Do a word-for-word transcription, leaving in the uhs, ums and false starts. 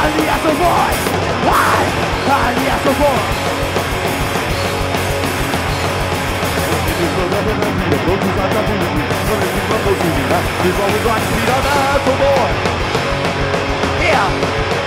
I'm the Astroboy. Why? I'm the Astroboy. He's always like to be an Astroboy. Yeah.